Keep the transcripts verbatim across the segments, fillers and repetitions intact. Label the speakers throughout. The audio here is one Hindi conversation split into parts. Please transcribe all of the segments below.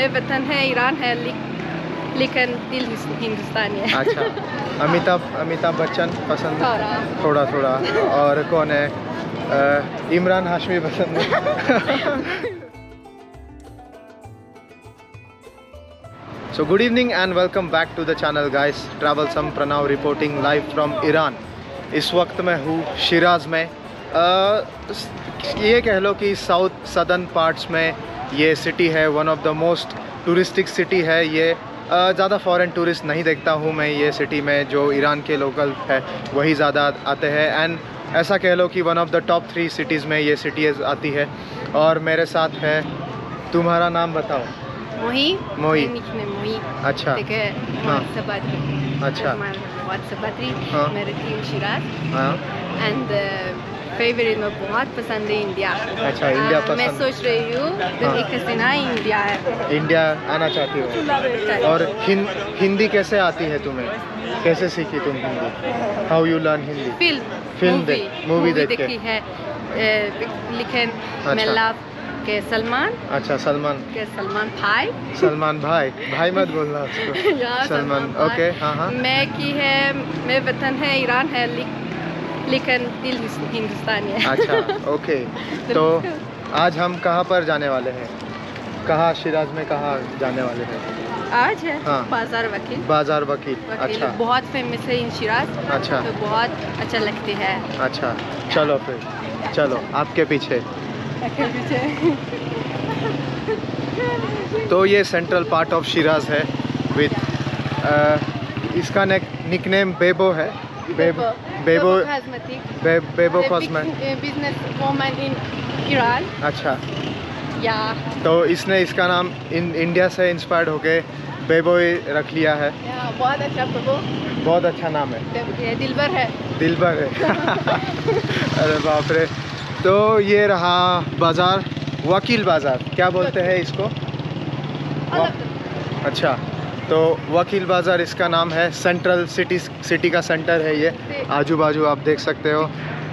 Speaker 1: मेरा वतन है ईरान है, लेकिन दिल हिंदुस्तानी है।
Speaker 2: अच्छा, अमिताभ अमिताभ बच्चन पसंद है?
Speaker 1: थोड़ा
Speaker 2: थोड़ा थोड़ा। और कौन है? आ, इमरान हाशमी पसंद है? So good evening and welcome back to the channel guys. Travelsome Pranav reporting live from Iran. इस वक्त मैं हूँ शिराज में। आ, ये कह लो कि साउथ सदर्न पार्ट्स में ये सिटी है, one of the most touristic city है ये। ज़्यादा फॉरेन टूरिस्ट नहीं देखता हूँ मैं ये सिटी में, जो ईरान के लोकल है वही ज़्यादा आते हैं। एंड ऐसा कह लो कि one of the top three cities में ये सिटी आती है। और मेरे साथ है, तुम्हारा नाम बताओ।
Speaker 1: मोही।
Speaker 2: मोही।
Speaker 1: मोही।
Speaker 2: अच्छा।
Speaker 1: ठीक है।
Speaker 2: हाँ।
Speaker 1: सबद्री।
Speaker 2: अच्छा।
Speaker 1: सबद्री।
Speaker 2: हाँ।
Speaker 1: मेरी टीम शिराज।
Speaker 2: हाँ।
Speaker 1: एंड फेवरेट में बहुत पसंद है इंडिया।
Speaker 2: अच्छा, इंडिया पसंद।
Speaker 1: मैं सोच रही हूँ
Speaker 2: हाँ।
Speaker 1: एक हसीना इंडिया है।
Speaker 2: इंडिया आना चाहती हो? और हिं, हिंदी कैसे आती है तुम्हें? कैसे सीखी तुम Hindi? How you learn Hindi?
Speaker 1: Film
Speaker 2: film देख मूवी देख के
Speaker 1: देखी है। लेकिन मैं लव के सलमान।
Speaker 2: अच्छा, सलमान
Speaker 1: के सलमान भाई।
Speaker 2: सलमान भाई भाई मत बोलना उसको। सलमान। ओके। हाँ हाँ।
Speaker 1: मैं की है, मेरा वतन है ईरान है, लेकिन दिल हिंदुस्तानी है।
Speaker 2: अच्छा, ओके। तो आज हम कहाँ पर जाने वाले हैं? कहाँ शिराज में कहाँ जाने वाले हैं?
Speaker 1: आज है
Speaker 2: हाँ।
Speaker 1: बाजार वकील।
Speaker 2: बाजार वकील। अच्छा,
Speaker 1: बहुत फेमस है इन शिराज।
Speaker 2: अच्छा।
Speaker 1: तो बहुत अच्छा लगती है।
Speaker 2: अच्छा, चलो फिर चलो आपके पीछे। तो ये सेंट्रल पार्ट ऑफ शिराज है विद इसका निकनेम बेबो है। बेबो बेबो बे, बेबो कॉस्मेटिक
Speaker 1: बिजनेस वुमन इन ईरान।
Speaker 2: अच्छा।
Speaker 1: या
Speaker 2: तो इसने इसका नाम इन इंडिया से इंस्पायर्ड होके बेबो ही रख लिया है।
Speaker 1: या, बहुत अच्छा बेबो।
Speaker 2: बहुत अच्छा नाम है।
Speaker 1: दिलबर है।
Speaker 2: दिलबर है। अरे बाप रे। तो ये रहा बाज़ार, वकील बाज़ार क्या बोलते हैं इसको? अच्छा, तो वकील बाज़ार इसका नाम है। सेंट्रल सिटी सिटी का सेंटर है ये। आजू बाजू आप देख सकते हो,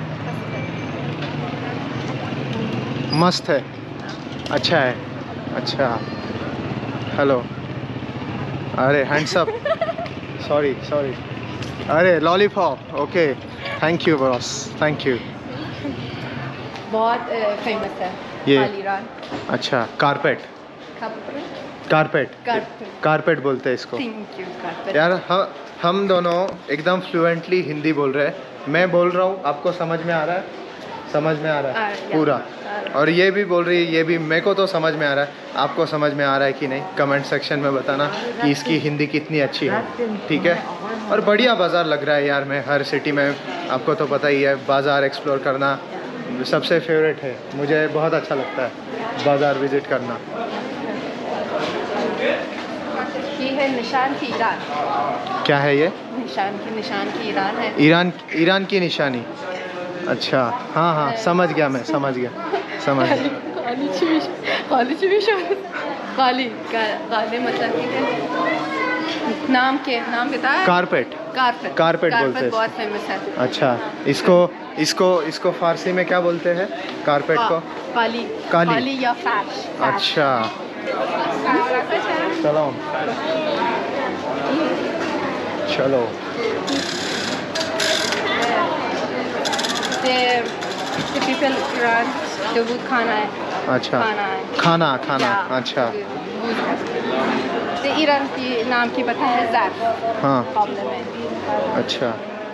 Speaker 2: मस्त है, अच्छा है। अच्छा, हेलो, अरे हैंड्स अप, सॉरी सॉरी, अरे lollipop, okay, thank you boss, thank you.
Speaker 1: बहुत फेमस है
Speaker 2: ये।
Speaker 1: ईरान।
Speaker 2: अच्छा, कारपेट कारपेट कारपेट बोलते हैं इसको। यार हम हम दोनों एकदम फ्लुएंटली हिंदी बोल रहे हैं। मैं बोल रहा हूँ, आपको समझ में आ रहा है? समझ में आ रहा है पूरा? और ये भी बोल रही है, ये भी मेरे को तो समझ में आ रहा है। आपको समझ में आ रहा है कि नहीं? कमेंट सेक्शन में बताना कि इसकी हिंदी कितनी अच्छी है, ठीक है? और बढ़िया बाज़ार लग रहा है यार। मैं हर सिटी में, आपको तो पता ही है, बाज़ार एक्सप्लोर करना सबसे फेवरेट है। मुझे बहुत अच्छा लगता है बाज़ार विज़िट करना।
Speaker 1: ये है निशान की ईरान।
Speaker 2: क्या है ये?
Speaker 1: निशान की निशान की ईरान है।
Speaker 2: ईरान ईरान की निशानी। अच्छा, हाँ हाँ, समझ गया, मैं समझ गया, समझ गया।
Speaker 1: काली काली मतलब नाम के नाम बता।
Speaker 2: कारपेट
Speaker 1: कारपेट
Speaker 2: कारपेट बोलते हैं।
Speaker 1: बहुत फेमस है।
Speaker 2: अच्छा, इसको इसको इसको फारसी में क्या बोलते हैं? कारपेट को
Speaker 1: काली
Speaker 2: काली,
Speaker 1: काली या फैश।
Speaker 2: अच्छा, चलो चलो।
Speaker 1: टिपिकल ईरान जो वो खाना है।
Speaker 2: अच्छा,
Speaker 1: खाना है।
Speaker 2: खाना खाना अच्छा।
Speaker 1: तो ईरान की नाम की पता है ज़ार।
Speaker 2: हाँ,
Speaker 1: प्रॉब्लम है।
Speaker 2: अच्छा।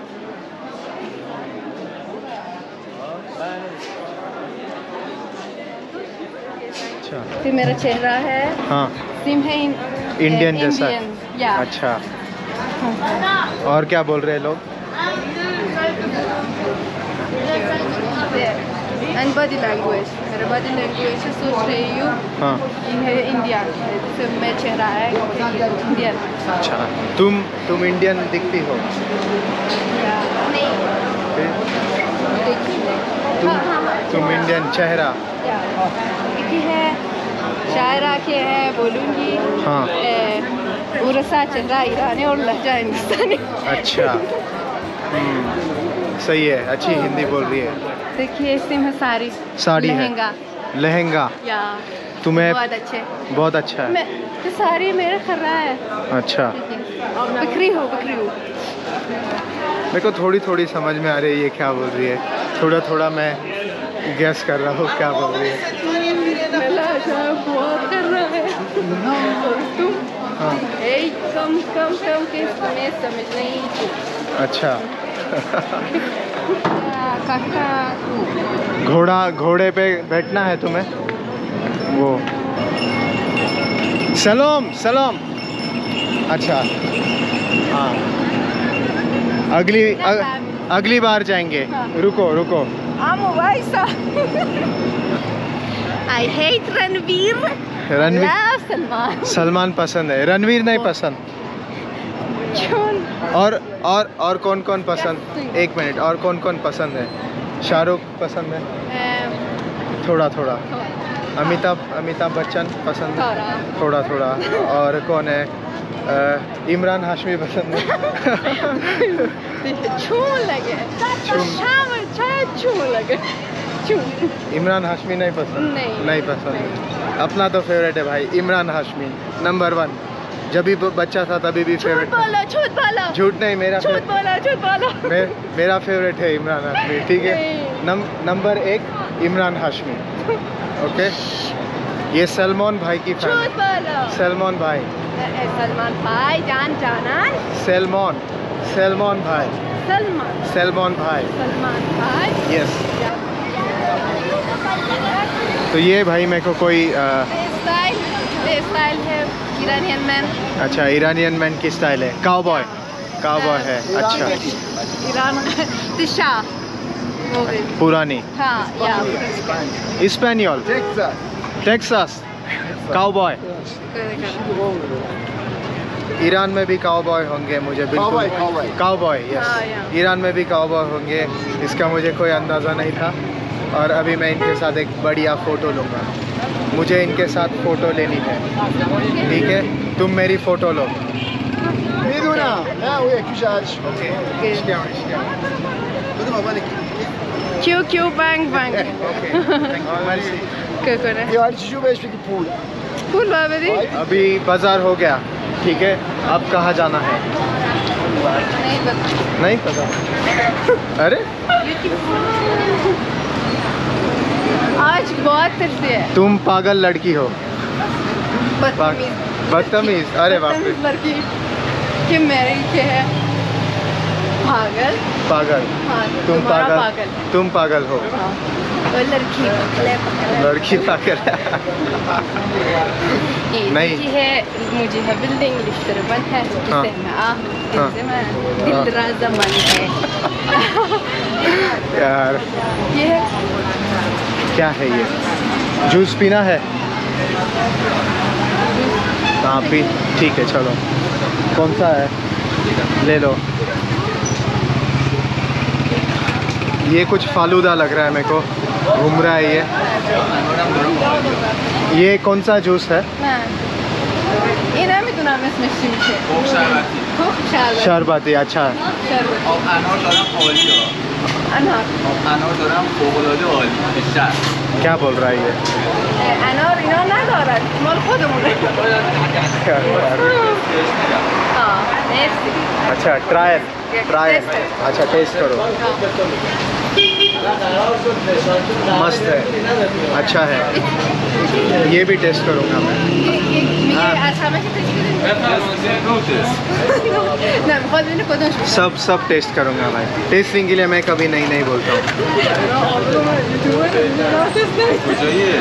Speaker 2: अच्छा,
Speaker 1: फिर मेरा चेहरा है।
Speaker 2: हाँ,
Speaker 1: सिम है
Speaker 2: इंडियन जैसा।
Speaker 1: या।
Speaker 2: अच्छा, और क्या बोल रहे हैं लोग?
Speaker 1: एंड बॉडी लैंग्वेज, मेरा बॉडी लैंग्वेज से सोच रही हूँ।
Speaker 2: हाँ,
Speaker 1: ये है इंडिया, जैसे मेरा चेहरा है इंडियन।
Speaker 2: अच्छा, तुम तुम इंडियन दिखती हो?
Speaker 1: नहीं,
Speaker 2: तुम तुम इंडियन चेहरा।
Speaker 1: ये है शायरा के है, बोलूँगी।
Speaker 2: हाँ,
Speaker 1: उर्सा चेहरा ईरानी और लहजा हिंदुस्तानी।
Speaker 2: अच्छा, सही है, अच्छी हिंदी बोल रही है।
Speaker 1: देखिए इसमें साड़ी
Speaker 2: साड़ी
Speaker 1: लहंगा
Speaker 2: है, लहंगा।
Speaker 1: या
Speaker 2: तुम्हें
Speaker 1: बहुत अच्छे
Speaker 2: बहुत अच्छा है।
Speaker 1: मैं तो सारी मेरा कर रहा है।
Speaker 2: अच्छा,
Speaker 1: बकरी हो बकरी हो।
Speaker 2: मेरे को थोड़ी थोड़ी समझ में आ रही है ये क्या बोल रही है, थोड़ा थोड़ा मैं गैस कर रहा हूँ क्या बोल रही है।
Speaker 1: बहुत कर रहा है तुम।
Speaker 2: हाँ
Speaker 1: ए, कम कम कम के तुम्हें समझ नहीं थी।
Speaker 2: अच्छा।
Speaker 1: काका
Speaker 2: घोड़ा घोड़े पे बैठना है तुम्हें, वो सलाम सलाम। अच्छा हाँ, अगली अग, अगली बार जाएंगे।
Speaker 1: हाँ।
Speaker 2: रुको रुको।
Speaker 1: I hate Ranveer.
Speaker 2: Ranveer
Speaker 1: Love Salman.
Speaker 2: Salman पसंद है, रणवीर नहीं पसंद।
Speaker 1: क्यों?
Speaker 2: और और और कौन कौन पसंद, एक मिनट, और कौन कौन पसंद है? शाहरुख पसंद है
Speaker 1: Um,
Speaker 2: थोड़ा थोड़ा, अमिताभ अमिताभ बच्चन पसंद है
Speaker 1: थोड़ा।
Speaker 2: थोड़ा थोड़ा, और कौन है? अ, इमरान हाशमी पसंद है।
Speaker 1: छू लगे।
Speaker 2: छू-
Speaker 1: शाम चाहे छू लगे। छू।
Speaker 2: इमरान हाशमी नहीं पसंद?
Speaker 1: नहीं।
Speaker 2: नहीं पसंद। अपना तो फेवरेट है भाई इमरान हाशमी, नंबर वन। जब भी ब- बच्चा था तभी भी
Speaker 1: झूठ
Speaker 2: फेवरेट।
Speaker 1: बोलो झूठ बोलो।
Speaker 2: झूठ नहीं, मेरा
Speaker 1: झूठ
Speaker 2: फेवरेट,
Speaker 1: बोलो झूठ बोलो।
Speaker 2: मे, मेरा फेवरेट है इमरान हाशमी, ठीक है।
Speaker 1: नहीं।
Speaker 2: नम, नंबर एक इमरान हाशमी, ओके। ये सलमान भाई की फैन,
Speaker 1: झूठ बोलो।
Speaker 2: सलमान भाई,
Speaker 1: ए, सलमान भाई जान जाना।
Speaker 2: सलमान सलमान भाई,
Speaker 1: सलमान
Speaker 2: सलमान भाई,
Speaker 1: सलमान भाई।
Speaker 2: यस। तो ये भाई मेरे को कोई आ,
Speaker 1: स्टाइल स्टाइल है ईरानियन मैन।
Speaker 2: अच्छा, ईरानियन मैन की स्टाइल है, काउबॉय काउबॉय है। अच्छा,
Speaker 1: ईरान दिशा वो भी।
Speaker 2: पुरानी
Speaker 1: हाँ या
Speaker 2: स्पेनियल, टेक्सास काउबॉय। ईरान में भी काउबॉय होंगे, मुझे बिल्कुल काउबॉय,
Speaker 1: हाँ,
Speaker 2: यस।
Speaker 1: या।
Speaker 2: ईरान में भी काउबॉय होंगे, इसका मुझे कोई अंदाज़ा नहीं था। और अभी मैं इनके साथ एक बढ़िया फ़ोटो लूँगा, मुझे इनके साथ फ़ोटो लेनी है, ठीक है? तुम मेरी फ़ोटो लो।
Speaker 3: میدونم نه او یکیش
Speaker 2: ओके,
Speaker 1: क्यों क्यों बैंग बैंग। क्या कर रहे हैं?
Speaker 3: یا هر چیزو بهش بگی پول
Speaker 1: फूल बाबरी
Speaker 2: अभी बाज़ार हो गया, ठीक है? अब कहाँ जाना है?
Speaker 1: नहीं पता।
Speaker 2: नहीं पता। अरे
Speaker 1: आज बहुत तिरछी है।
Speaker 2: तुम पागल लड़की हो,
Speaker 1: बदतमीज
Speaker 2: बदतमीज। अरे बाप रे,
Speaker 1: बदतमीज लड़की कि मेरे के है पागल।
Speaker 2: पागल।
Speaker 1: हाँ,
Speaker 2: तुम
Speaker 1: तुम्हारा
Speaker 2: पागल,
Speaker 1: पागल।
Speaker 2: तुम पागल हो।
Speaker 1: हाँ, वो लड़की पागल है।
Speaker 2: लड़की पागल है।
Speaker 1: ये
Speaker 2: नहीं।
Speaker 1: जी है मुझे है बिल्डिंग लिफ्टर बंद है
Speaker 2: हाँ।
Speaker 1: जिससे मैं आ
Speaker 2: हाँ।
Speaker 1: जिससे मैं दिल राजा मन है।
Speaker 2: यार
Speaker 1: ये है
Speaker 2: क्या है ये? जूस पीना है? हाँ पी, ठीक है चलो। कौन सा है? ले लो। ये कुछ फालूदा लग रहा है मेरे को, घूम रहा है ये। ये कौन सा जूस है?
Speaker 1: हाँ। اینا میدونم اسمش چی میشه.
Speaker 4: خوب شربتی
Speaker 1: خوب شربت.
Speaker 2: शरबती, अच्छा।
Speaker 1: شربت.
Speaker 4: آب انار دارم عالی ها
Speaker 1: انار.
Speaker 4: آب انار دارم فوق‌العاده عالی بیشتر
Speaker 2: क्या बोल रहा है ये?
Speaker 1: انار اینا ندارن. مال خودمونه. हाँ, مرسی.
Speaker 2: अच्छा, ट्रायल ट्रायल
Speaker 1: टेस्ट।
Speaker 2: अच्छा, टेस्ट करो। मस्त है, अच्छा है। ये भी टेस्ट करूँगा मैं।
Speaker 1: میگه از همه چی تشکیل نه میخواد ببینه کدومش بیشتر.
Speaker 2: सब सब टेस्ट करूँगा भाई। टेस्टिंग के लिए मैं कभी नहीं नहीं बोलता हूँ।
Speaker 4: کجاییه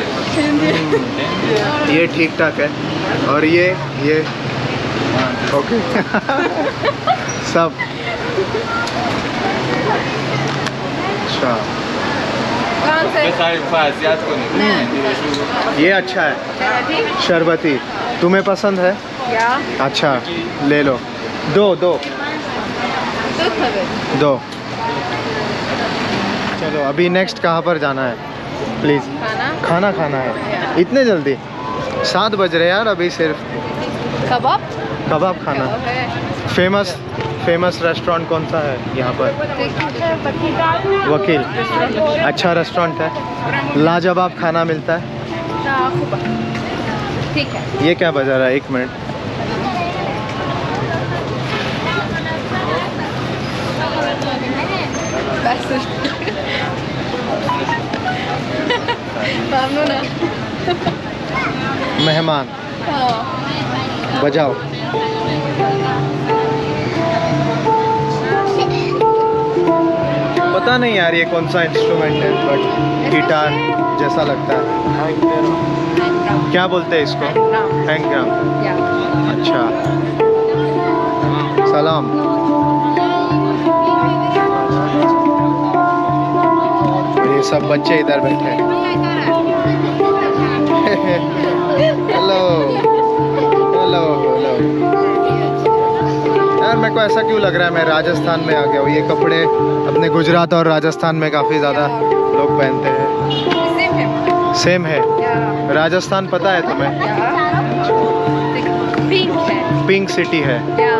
Speaker 2: ये ठीक ठाक है, और ये ये ओके। सब अच्छा,
Speaker 1: کون سه؟
Speaker 4: بخریم فرضیت کنیم
Speaker 1: نه.
Speaker 2: ये अच्छा है,
Speaker 1: شربتی؟
Speaker 2: शरबती। तुम्हें पसंद है?
Speaker 1: یا
Speaker 2: अच्छा, ले लो। दो दो
Speaker 1: دو تا بده.
Speaker 2: दो। चलो अभी नेक्स्ट कहाँ पर जाना है प्लीज़?
Speaker 1: खाना
Speaker 2: खाना खाना है? इतने जल्दी? सात बज रहे यार अभी सिर्फ।
Speaker 1: कबाब
Speaker 2: कबाब खाना।
Speaker 1: कबाब है.
Speaker 2: फेमस फेमस रेस्टोरेंट कौन सा है यहाँ पर? वकील, अच्छा रेस्टोरेंट है, लाजवाब खाना मिलता है।
Speaker 1: हाँ, खूब. ठीक है।
Speaker 2: ये क्या बजा रहा है? एक मिनट।
Speaker 1: मामूना।
Speaker 2: मेहमान
Speaker 1: हाँ।
Speaker 2: बजाओ। पता नहीं यार ये कौन सा इंस्ट्रूमेंट है, बट गिटार जैसा लगता है। क्या बोलते हैं इसको? Hang drum. अच्छा, सलाम। ये सब बच्चे इधर बैठे हैं। Hello hello hello. यार मेरे को ऐसा क्यों लग रहा है मैं राजस्थान में आ गया हूँ। ये कपड़े अपने गुजरात और राजस्थान में काफ़ी ज़्यादा लोग पहनते हैं। सेम है। राजस्थान पता है तुम्हें?
Speaker 1: पिंक है।
Speaker 2: पिंक सिटी है।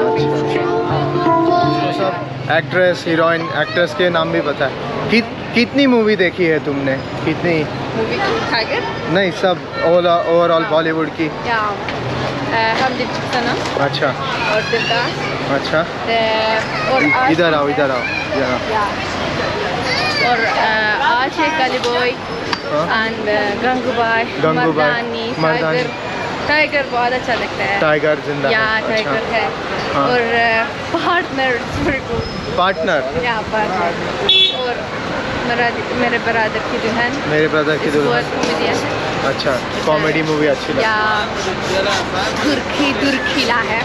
Speaker 2: तो सब एक्ट्रेस, हीरोइन, एक्ट्रेस के नाम भी पता है। कि, कितनी मूवी देखी है तुमने? कितनी?
Speaker 1: मूवी टाइगर?
Speaker 2: नहीं, सब ओवरऑल बॉलीवुड की।
Speaker 1: या हम दिल सनम।
Speaker 2: अच्छा
Speaker 1: और दिलदार।
Speaker 2: अच्छा।
Speaker 1: और
Speaker 2: इधर आओ इधर आओ इधर आओ।
Speaker 1: और आज है काली बॉय एंड गंगूबाई, मर्दानी, टाइगर। टाइगर बहुत अच्छा लगता है।
Speaker 2: टाइगर जिंदा
Speaker 1: या टाइगर है। और पार्टनर
Speaker 2: पार्टनर
Speaker 1: या पार्टनर। और मेरा मेरे ब्रदर की दुल्हन।
Speaker 2: मेरे ब्रदर की दुल्हन
Speaker 1: कॉमेडियन।
Speaker 2: अच्छा, कॉमेडी मूवी अच्छी लगती है।
Speaker 1: या दुर्खी दुर्खिला है।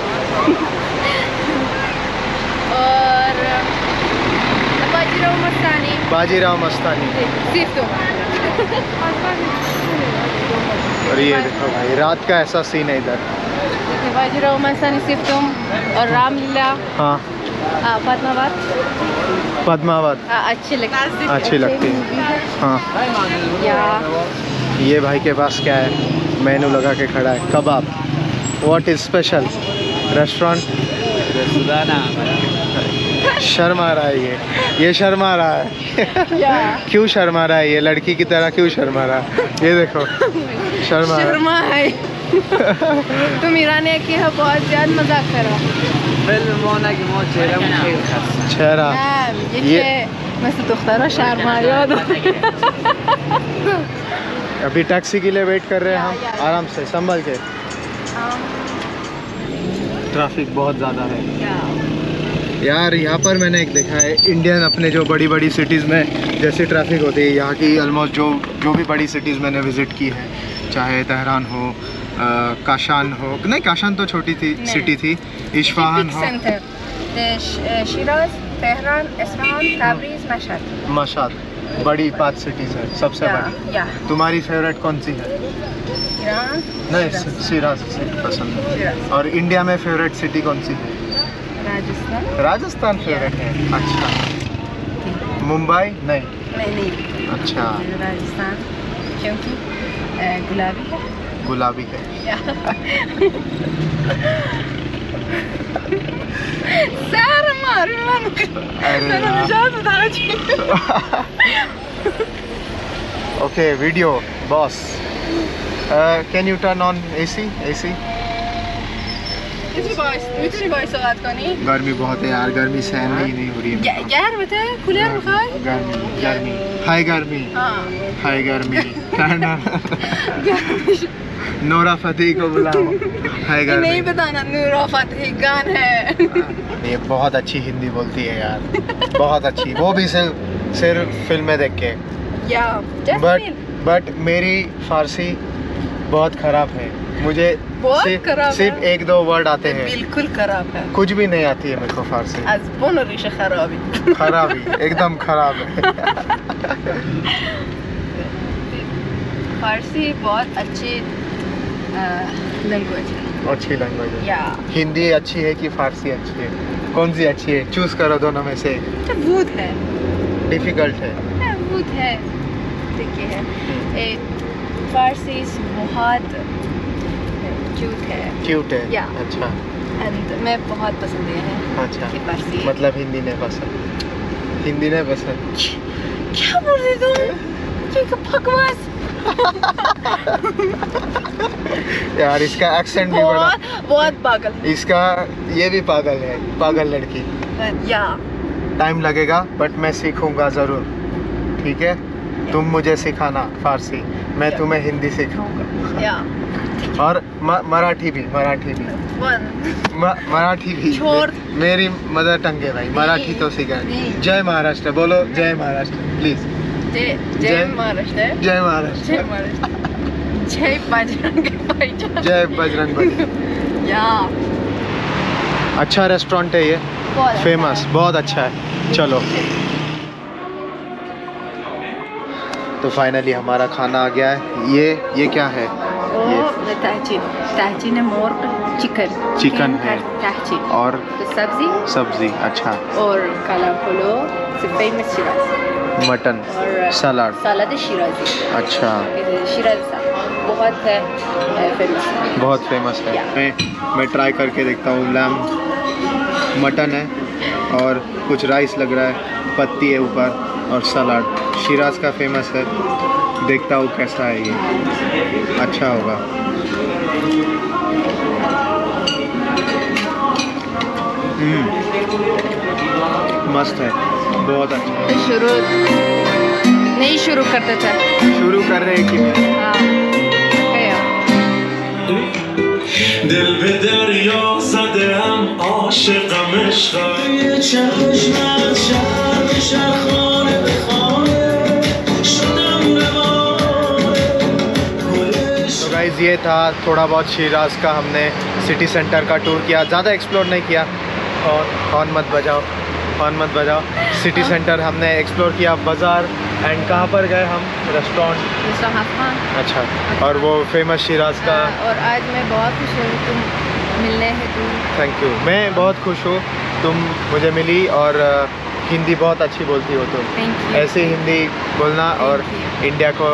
Speaker 1: और बाजीराव मस्तानी।
Speaker 2: बाजीराव मस्तानी।
Speaker 1: सिर्फ तुम।
Speaker 2: और ये देखो भाई, रात का ऐसा सीन है इधर।
Speaker 1: बाजीराव मस्तानी, सिर्फ तुम और रामलीला।
Speaker 2: हाँ,
Speaker 1: पद्मावत।
Speaker 2: पद्मावत
Speaker 1: अच्छी लगती है।
Speaker 2: अच्छी लगती है। हाँ।
Speaker 1: या
Speaker 2: ये भाई के पास क्या है? मेनू लगा के खड़ा है। Kebab. What is special? Restaurant. शर्मा रहा है ये ये शर्मा रहा है। क्यों शर्मा रहा है ये? लड़की की तरह क्यों शर्मा रहा है? ये देखो, शर्मा
Speaker 1: शर्मा है। तुम ईरानी की हो, बहुत ज्यादा मजाक करो।
Speaker 2: चेहरा
Speaker 1: ये مثل دخترها शर्मा याद।
Speaker 2: अभी टैक्सी के लिए वेट कर रहे हैं हम। आराम से संभल के। ट्रैफिक बहुत ज़्यादा है यार। यहाँ पर मैंने एक देखा है, इंडियन अपने जो बड़ी बड़ी सिटीज़ में जैसी ट्रैफिक होती है, यहाँ की ऑलमोस्ट जो जो भी बड़ी सिटीज़ मैंने विज़िट की है, चाहे तेहरान हो, आ, काशान हो, नहीं काशान तो छोटी थी सिटी थी, इस्फहान हो,
Speaker 1: Shiraz, Tehran, Isfahan, Tabriz, Mashhad.
Speaker 2: Mashhad बड़ी पाँच सिटीज़ है सबसे बड़ी। तुम्हारी फेवरेट कौन सी है?
Speaker 1: ईरान।
Speaker 2: नहीं, शिराज पसंद है। और इंडिया में फेवरेट सिटी कौन सी है?
Speaker 1: राजस्थान।
Speaker 2: राजस्थान फेवरेट है। अच्छा, मुंबई? नहीं
Speaker 1: नहीं नहीं।
Speaker 2: अच्छा,
Speaker 1: राजस्थान क्योंकि गुलाबी है।
Speaker 2: गुलाबी है।
Speaker 1: सारा मारू मन।
Speaker 2: Okay, video boss, can you turn on AC? AC गर्मी बहुत है यार, गर्मी सहन नहीं नहीं हो रही है।
Speaker 1: यार बता कूलर बुखार।
Speaker 2: गर्मी गर्मी हाय गर्मी हाय गर्मी। नोरा फतेही को बुलाओ। हाय गर्मी
Speaker 1: नहीं बताना, नोरा फतेही गान है।
Speaker 2: ये बहुत अच्छी हिंदी बोलती है यार, बहुत अच्छी। वो भी सिर्फ सिर्फ फिल्में देख के। बट बट मेरी फारसी बहुत खराब है। मुझे सिर्फ, सिर्फ एक दो वर्ड आते हैं।
Speaker 1: बिल्कुल खराब है।
Speaker 2: कुछ भी नहीं आती है मेरे को फारसी।
Speaker 1: खराबी
Speaker 2: खराबी एकदम खराब है।
Speaker 1: फारसी बहुत अच्छी लैंग्वेज है।
Speaker 2: अच्छी लैंग्वेज है।
Speaker 1: या
Speaker 2: हिंदी अच्छी है कि फारसी अच्छी है? कौन सी अच्छी है? चूज करो दोनों में से एक।
Speaker 1: वूड है।
Speaker 2: डिफिकल्ट है।
Speaker 1: वूड है, देखिए है। फारसी बहुत क्यूट है।
Speaker 2: क्यूट है।
Speaker 1: या
Speaker 2: अच्छा।
Speaker 1: एंड मैं बहुत पसंद है।
Speaker 2: अच्छा,
Speaker 1: फारसी
Speaker 2: मतलब हिंदी नहीं पसंद? हिंदी नहीं पसंद?
Speaker 1: क्या बोल रहे तुम? बकवास।
Speaker 2: यार इसका एक्सेंट भी बड़ा,
Speaker 1: बहुत बहुत पागल
Speaker 2: इसका ये भी पागल है, पागल लड़की।
Speaker 1: या
Speaker 2: टाइम लगेगा बट मैं सीखूंगा ज़रूर, ठीक है? तुम मुझे सिखाना फारसी, मैं तुम्हें हिंदी सिखाऊंगा।
Speaker 1: या
Speaker 2: और म, मराठी भी, मराठी भी
Speaker 1: वन
Speaker 2: म, मराठी भी
Speaker 1: छोड़।
Speaker 2: मे, मेरी मदर टंग है भाई, मराठी तो सीखा। जय महाराष्ट्र बोलो, जय महाराष्ट्र प्लीज।
Speaker 1: जय
Speaker 2: जय-
Speaker 1: जय महाराष्ट्र
Speaker 2: जय महाराष्ट्र,
Speaker 1: जय महाराष्ट्र जय बजरंग भाई।
Speaker 2: जय बजरंग बली।
Speaker 1: या
Speaker 2: अच्छा रेस्टोरेंट है ये,
Speaker 1: बहुत अच्छा
Speaker 2: फेमस, बहुत अच्छा है। चलो तो फाइनली हमारा खाना आ गया है। ये ये क्या है?
Speaker 1: वो तहजीन तहजीन है, मोर चिकन
Speaker 2: चिकन है।
Speaker 1: तहजीन
Speaker 2: और
Speaker 1: तो सब्जी
Speaker 2: सब्जी, अच्छा,
Speaker 1: और काला फलो फेमस शिराज
Speaker 2: मटन,
Speaker 1: और
Speaker 2: सलाद,
Speaker 1: सलाद शिराजी।
Speaker 2: अच्छा,
Speaker 1: शिराज बहुत है फेमस।
Speaker 2: बहुत फेमस है।
Speaker 1: Yeah.
Speaker 2: मैं मैं ट्राई करके देखता हूँ। लैम मटन है और कुछ राइस लग रहा है, पत्ती है ऊपर और सलाद। शिराज का फेमस है, देखता हूँ कैसा है ये, अच्छा होगा। हम्म, मस्त है, बहुत अच्छा।
Speaker 1: तो शुरू नहीं शुरू करते थे।
Speaker 2: शुरू कर रहे हैं कि
Speaker 1: हाँ गया।
Speaker 5: دل به دریا زده هم عاشقم عشقم یه چشمت شرق شرخانه به خانه شدم بمانه
Speaker 2: तो गाइस ये था थोड़ा बहुत शिराज का, हमने सिटी सेंटर का टूर किया, ज़्यादा एक्सप्लोर नहीं किया। और हॉर्न मत बजाओ, हॉर्न मत बजाओ। सिटी सेंटर हमने एक्सप्लोर किया, बाज़ार, एंड कहाँ पर गए हम? रेस्टोरेंट। अच्छा, और वो फेमस शिराज का।
Speaker 1: और आज मैं बहुत खुश हूँ तुम मिलने हैं तुम।
Speaker 2: थैंक यू, मैं बहुत खुश हूँ तुम मुझे मिली, और अ, हिंदी बहुत अच्छी बोलती हो तुम।
Speaker 1: Thank you.
Speaker 2: ऐसे हिंदी बोलना, और
Speaker 1: Thank
Speaker 2: इंडिया को,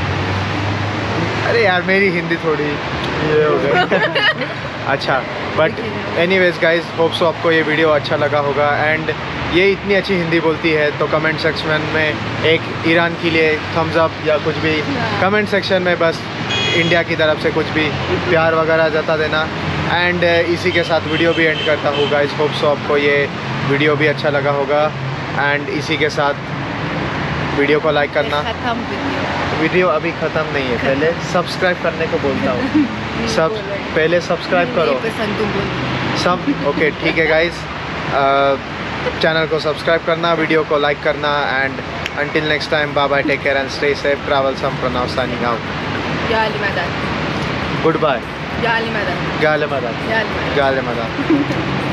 Speaker 2: अरे यार मेरी हिंदी थोड़ी ये हो गई। अच्छा, but anyways guys, hope so आपको ये वीडियो अच्छा लगा होगा। एंड ये इतनी अच्छी हिंदी बोलती है तो कमेंट सेक्शन में एक ईरान के लिए थम्स अप या कुछ भी कमेंट सेक्शन में, बस इंडिया की तरफ से कुछ भी प्यार वगैरह जता देना। एंड इसी के साथ वीडियो भी एंड करता हूँ गाइस। होप सो आपको ये वीडियो भी अच्छा लगा होगा। एंड इसी के साथ वीडियो को लाइक करना।
Speaker 1: खत्म वीडियो।
Speaker 2: वीडियो अभी ख़त्म नहीं है, पहले सब्सक्राइब करने को बोलता हूँ। सब पहले सब्सक्राइब करो सब। ओके ठीक है गाइस, चैनल को सब्सक्राइब करना, वीडियो को लाइक करना। And until next time, bye bye, take care and stay safe. Travel some Pranav signing out.
Speaker 1: गाली मदद
Speaker 2: गुड बाय।
Speaker 1: गाली मदद
Speaker 2: गाले मदद
Speaker 1: गाली मदद
Speaker 2: गाले मदद